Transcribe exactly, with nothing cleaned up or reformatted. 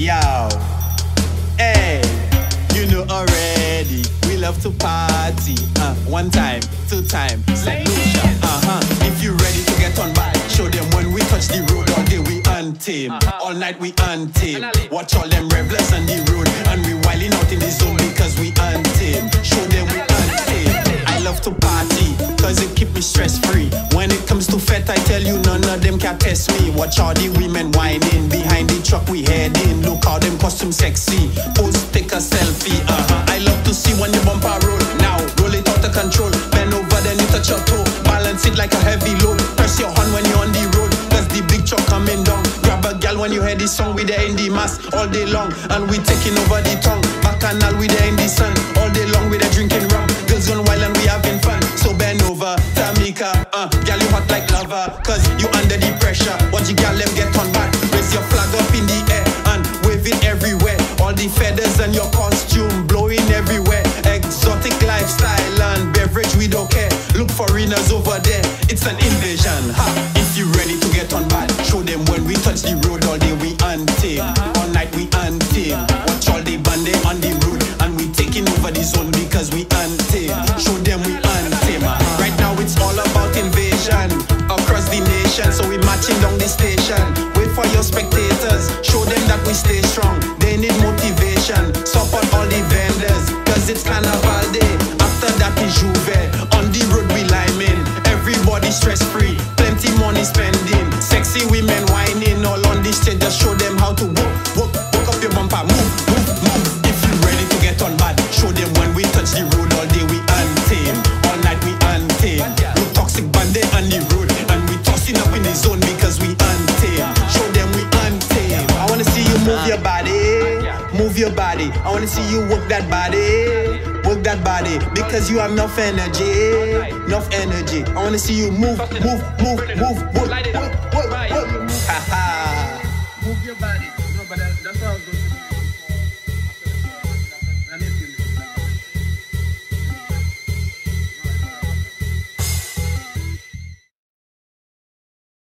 Yo, hey, you know already, we love to party. Uh, one time, two time, Saint Lucia. Uh-huh. If you ready to get on by, show them when we touch the road. All day we untamed, uh-huh. All night we untamed. Watch all them revelers on the road, and we wilding out in the zone because we untamed. Show them we untamed. I love to party, cause it keep me stress free. When it comes to fete, I tell you none of them can test me. Watch all the women whining, behind the truck we heading. Look how them costume sexy, pose take a selfie. Uh-huh. I love to see when the bumper roll. Now roll it out of control, bend over then you touch your toe. Balance it like a heavy load, press your horn when you're on the road, cause the big truck coming down. Grab a gal when you hear this song, we there in the mass all day long, and we taking over the tongue. Bacchanal, we there in the sun all day long, we there drinking rum. Girls gone wild and we having fun, so bend over, Tamika. Uh, gal you hot like lava, cause you under the pressure. Watch the gal them get on back, raise your flag up in the air and wave it everywhere. All the feathers and your costume blowing everywhere. Exotic lifestyle and beverage, we don't care. Look foreigners over there, it's an invasion. Ha! If you ready to get on bad, show them when we touch the road. All day we untamed, all night we untamed. Watch all the bandit on the road, and we taking over the zone because we untamed. Show them we untamed. Right now it's all about invasion across the nation, so we marching down the station. Wait for your spectators, show them that we stay strong. They need motivation, support all the vendors, cause it's carnival day. After that is Juve, on the road we liming. Everybody stress free, plenty money spending. Sexy women whining all on the stage, just show them how to work, work, work up your bumper, move, move, move. If you ready to get on bad, show them when we touch the road. All day we untamed, all night we untamed. No toxic bandit on the road, and we tossing up in the zone because we untamed. Show them we untamed. I wanna see you move your body, move your body. I wanna see you work that body, work that body, because you have enough energy, enough energy. I wanna see you move, move, move, move, move, move.